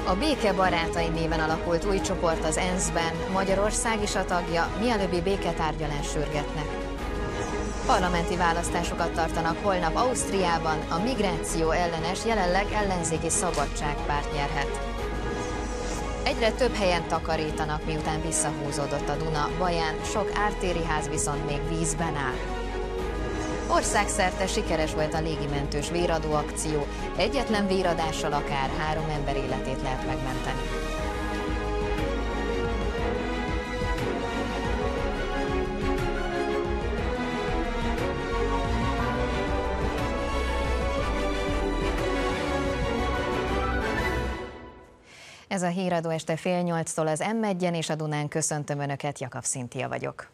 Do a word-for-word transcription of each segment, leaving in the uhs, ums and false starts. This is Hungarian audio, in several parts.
A Béke Barátai néven alakult új csoport az ENSZ-ben, Magyarország is a tagja, mielőbbi béketárgyalást sürgetnek. Parlamenti választásokat tartanak holnap Ausztriában, a migráció ellenes, jelenleg ellenzéki Szabadságpárt nyerhet. Egyre több helyen takarítanak, miután visszahúzódott a Duna, Baján sok ártéri ház viszont még vízben áll. Országszerte sikeres volt a légimentős véradó akció, egyetlen véradással akár három ember életét lehet megmenteni. Ez a híradó este fél nyolctól az em egyen és a Dunán. Köszöntöm Önöket, Jakab Szintia vagyok.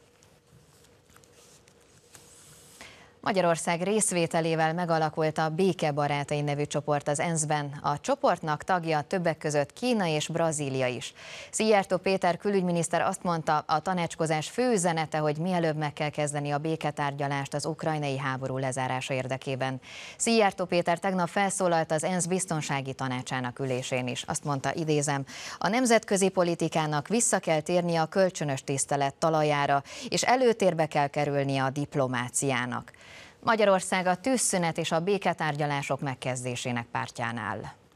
Magyarország részvételével megalakult a Béke Barátai nevű csoport az ENSZ-ben. A csoportnak tagja többek között Kína és Brazília is. Szijjártó Péter külügyminiszter azt mondta, a tanácskozás fő üzenete, hogy mielőbb meg kell kezdeni a béketárgyalást az ukrajnai háború lezárása érdekében. Szijjártó Péter tegnap felszólalt az ENSZ biztonsági tanácsának ülésén is. Azt mondta, idézem, a nemzetközi politikának vissza kell térnie a kölcsönös tisztelet talajára, és előtérbe kell kerülnie a diplomáciának. Magyarország a tűzszünet és a béketárgyalások megkezdésének pártján áll.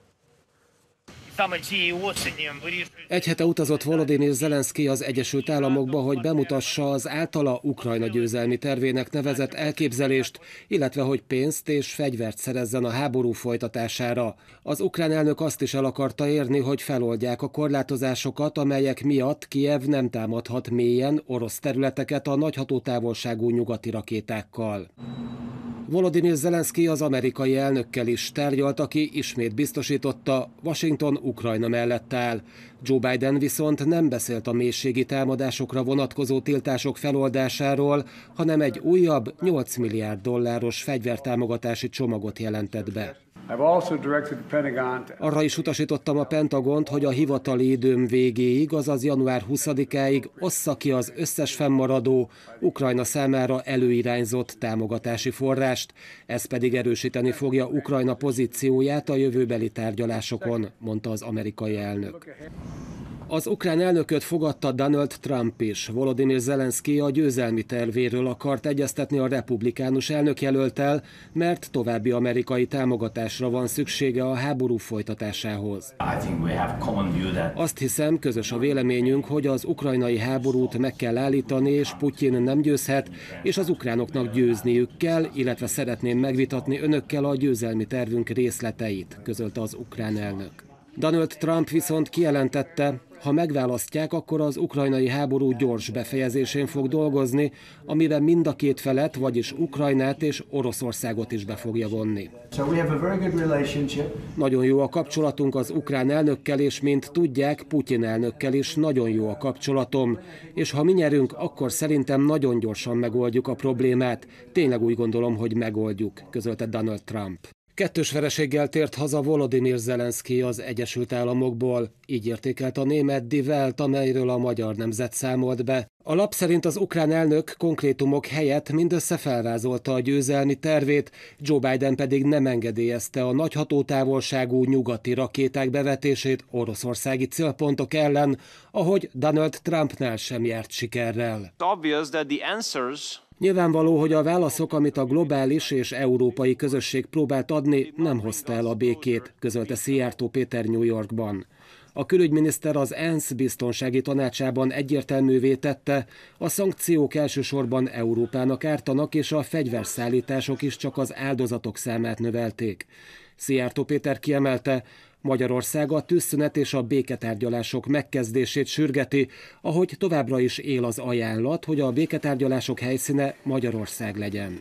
Egy hete utazott Volodymyr Zelenszky az Egyesült Államokba, hogy bemutassa az általa Ukrajna győzelmi tervének nevezett elképzelést, illetve hogy pénzt és fegyvert szerezzen a háború folytatására. Az ukrán elnök azt is el akarta érni, hogy feloldják a korlátozásokat, amelyek miatt Kijev nem támadhat mélyen orosz területeket a nagy hatótávolságú nyugati rakétákkal. Volodymyr Zelenszky az amerikai elnökkel is tárgyalt, aki ismét biztosította, Washington Ukrajna mellett áll. Joe Biden viszont nem beszélt a mélységi támadásokra vonatkozó tiltások feloldásáról, hanem egy újabb nyolc milliárd dolláros fegyvertámogatási csomagot jelentett be. Arra is utasítottam a Pentagont, hogy a hivatali időm végéig, azaz január huszadikáig ossza ki az összes fennmaradó, Ukrajna számára előirányzott támogatási forrást, ez pedig erősíteni fogja Ukrajna pozícióját a jövőbeli tárgyalásokon, mondta az amerikai elnök. Az ukrán elnököt fogadta Donald Trump is. Volodymyr Zelenszky a győzelmi tervéről akart egyeztetni a republikánus elnökjelölttel, mert további amerikai támogatásra van szüksége a háború folytatásához. Azt hiszem, közös a véleményünk, hogy az ukrajnai háborút meg kell állítani, és Putyin nem győzhet, és az ukránoknak győzniük kell, illetve szeretném megvitatni önökkel a győzelmi tervünk részleteit, közölte az ukrán elnök. Donald Trump viszont kijelentette, ha megválasztják, akkor az ukrajnai háború gyors befejezésén fog dolgozni, amire mind a két felet, vagyis Ukrajnát és Oroszországot is be fogja vonni. Nagyon jó a kapcsolatunk az ukrán elnökkel, és mint tudják, Putyin elnökkel is nagyon jó a kapcsolatom. És ha mi nyerünk, akkor szerintem nagyon gyorsan megoldjuk a problémát. Tényleg úgy gondolom, hogy megoldjuk, közölte Donald Trump. Kettős vereséggel tért haza Volodymyr Zelenszky az Egyesült Államokból. Így értékelt a német Die Welt, amelyről a Magyar Nemzet számolt be. A lap szerint az ukrán elnök konkrétumok helyett mindössze felvázolta a győzelmi tervét, Joe Biden pedig nem engedélyezte a nagy hatótávolságú nyugati rakéták bevetését oroszországi célpontok ellen, ahogy Donald Trumpnál sem járt sikerrel. Nyilvánvaló, hogy a válaszok, amit a globális és európai közösség próbált adni, nem hozta el a békét, közölte Szijjártó Péter New Yorkban. A külügyminiszter az ENSZ biztonsági tanácsában egyértelművé tette, a szankciók elsősorban Európának ártanak, és a fegyverszállítások is csak az áldozatok számát növelték. Szijjártó Péter kiemelte, Magyarország a tűzszünet és a béketárgyalások megkezdését sürgeti, ahogy továbbra is él az ajánlat, hogy a béketárgyalások helyszíne Magyarország legyen.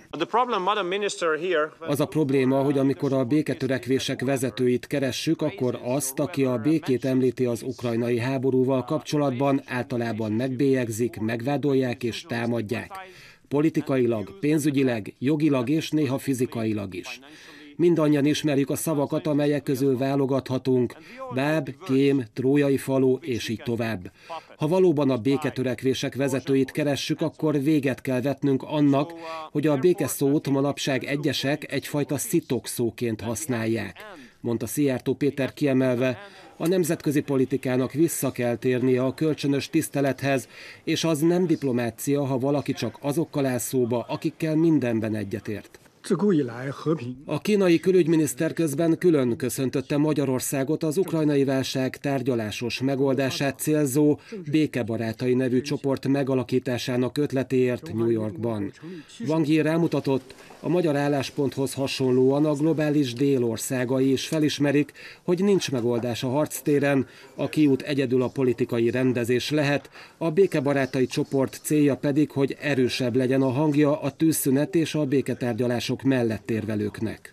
Az a probléma, hogy amikor a béketörekvések vezetőit keressük, akkor azt, aki a békét említi az ukrajnai háborúval kapcsolatban, általában megbélyegzik, megvádolják és támadják. Politikailag, pénzügyileg, jogilag és néha fizikailag is. Mindannyian ismerjük a szavakat, amelyek közül válogathatunk, báb, kém, trójai falu, és így tovább. Ha valóban a béketörekvések vezetőit keressük, akkor véget kell vetnünk annak, hogy a békeszót manapság egyesek egyfajta szitok szóként használják. mondta Szijjártó Péter kiemelve, a nemzetközi politikának vissza kell térnie a kölcsönös tisztelethez, és az nem diplomácia, ha valaki csak azokkal áll szóba, akikkel mindenben egyetért. A kínai külügyminiszter közben külön köszöntötte Magyarországot az ukrajnai válság tárgyalásos megoldását célzó Békebarátai nevű csoport megalakításának ötletéért New Yorkban. Wang Yi rámutatott, a magyar állásponthoz hasonlóan a globális dél országai is felismerik, hogy nincs megoldás a harctéren, a kiút egyedül a politikai rendezés lehet, a békebarátai csoport célja pedig, hogy erősebb legyen a hangja a tűzszünet és a béketárgyalások mellett érvelőknek.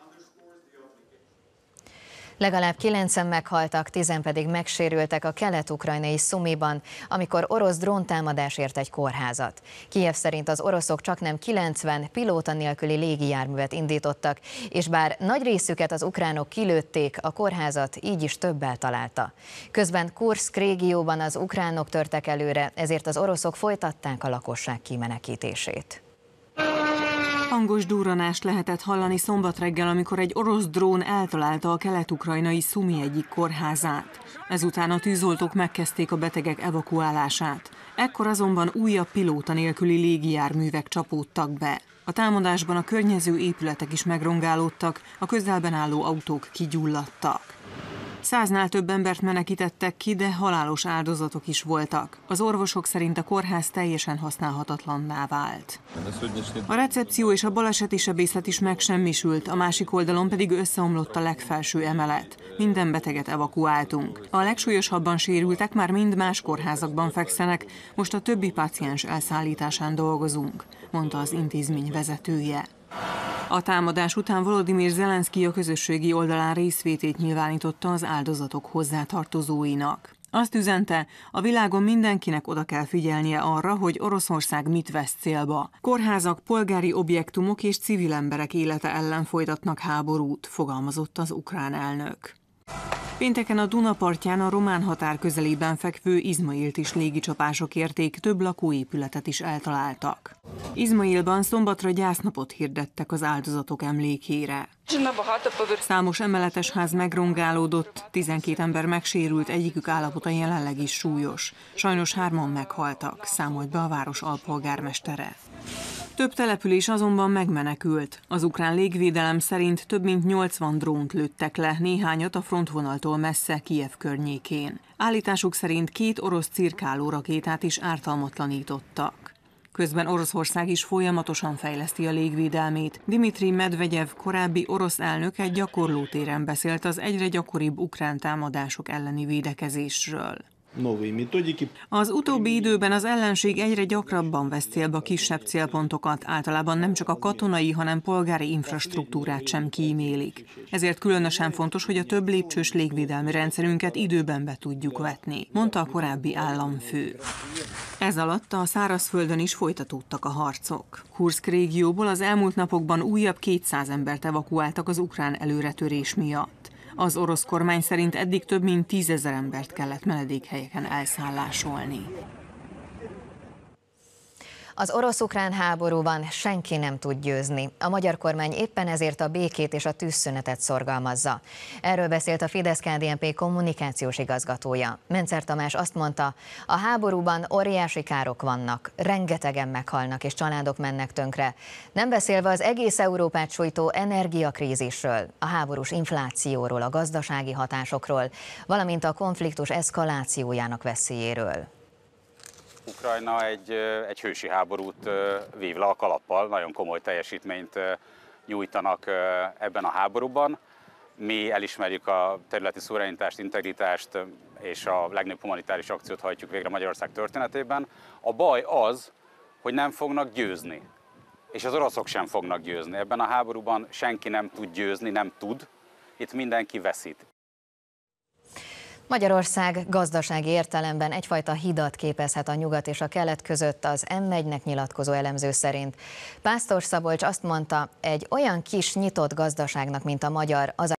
Legalább kilencen meghaltak, tízen pedig megsérültek a kelet-ukrajnai Szumiban, amikor orosz dróntámadás ért egy kórházat. Kijev szerint az oroszok csaknem kilencven pilóta nélküli légijárművet indítottak, és bár nagy részüket az ukránok kilőtték, a kórházat így is többel találta. Közben Kurszk régióban az ukránok törtek előre, ezért az oroszok folytatták a lakosság kimenekítését. Hangos durranást lehetett hallani szombat reggel, amikor egy orosz drón eltalálta a kelet-ukrajnai Szumi egyik kórházát. Ezután a tűzoltók megkezdték a betegek evakuálását. Ekkor azonban újabb pilóta nélküli légijárművek csapódtak be. A támadásban a környező épületek is megrongálódtak, a közelben álló autók kigyulladtak. Száznál több embert menekítettek ki, de halálos áldozatok is voltak. Az orvosok szerint a kórház teljesen használhatatlanná vált. A recepció és a baleseti sebészet is megsemmisült, a másik oldalon pedig összeomlott a legfelső emelet. Minden beteget evakuáltunk. A legsúlyosabban sérültek már mind más kórházakban fekszenek, most a többi páciens elszállításán dolgozunk, mondta az intézmény vezetője. A támadás után Volodymyr Zelenszky a közösségi oldalán részvétét nyilvánította az áldozatok hozzátartozóinak. Azt üzente, a világon mindenkinek oda kell figyelnie arra, hogy Oroszország mit vesz célba. Kórházak, polgári objektumok és civil emberek élete ellen folytatnak háborút, fogalmazott az ukrán elnök. Pénteken a Duna partján a román határ közelében fekvő Izmailt is légicsapások érték, több lakóépületet is eltaláltak. Izmailban szombatra gyásznapot hirdettek az áldozatok emlékére. Számos emeletes ház megrongálódott, tizenkét ember megsérült, egyikük állapota jelenleg is súlyos. Sajnos hárman meghaltak, számolt be a város alpolgármestere. Több település azonban megmenekült. Az ukrán légvédelem szerint több mint nyolcvan drónt lőttek le, néhányat a frontvonaltól messze Kijev környékén. Állításuk szerint két orosz cirkáló rakétát is ártalmatlanítottak. Közben Oroszország is folyamatosan fejleszti a légvédelmét. Dmitrij Medvegyev, korábbi orosz elnök egy gyakorlótéren beszélt az egyre gyakoribb ukrán támadások elleni védekezésről. Az utóbbi időben az ellenség egyre gyakrabban vesz célba kisebb célpontokat, általában nem csak a katonai, hanem polgári infrastruktúrát sem kímélik. Ezért különösen fontos, hogy a több lépcsős légvédelmi rendszerünket időben be tudjuk vetni, mondta a korábbi államfő. Ez alatt a szárazföldön is folytatódtak a harcok. Kurszk régióból az elmúlt napokban újabb kétszáz embert evakuáltak az ukrán előretörés miatt. Az orosz kormány szerint eddig több mint tízezer embert kellett menedékhelyeken elszállásolni. Az orosz-ukrán háborúban senki nem tud győzni. A magyar kormány éppen ezért a békét és a tűzszünetet szorgalmazza. Erről beszélt a Fidesz-ká dé en pé kommunikációs igazgatója. Mencer Tamás azt mondta, a háborúban óriási károk vannak, rengetegen meghalnak és családok mennek tönkre. Nem beszélve az egész Európát sújtó energiakrízisről, a háborús inflációról, a gazdasági hatásokról, valamint a konfliktus eszkalációjának veszélyéről. Ukrajna egy, egy hősi háborút vív le a kalappal, nagyon komoly teljesítményt nyújtanak ebben a háborúban. Mi elismerjük a területi szuverenitást, integritást és a legnagyobb humanitárius akciót hajtjuk végre Magyarország történetében. A baj az, hogy nem fognak győzni, és az oroszok sem fognak győzni. Ebben a háborúban senki nem tud győzni, nem tud, itt mindenki veszít. Magyarország gazdasági értelemben egyfajta hidat képezhet a nyugat és a kelet között az em egynek nyilatkozó elemző szerint. Pásztor Szabolcs azt mondta, egy olyan kis nyitott gazdaságnak, mint a magyar, az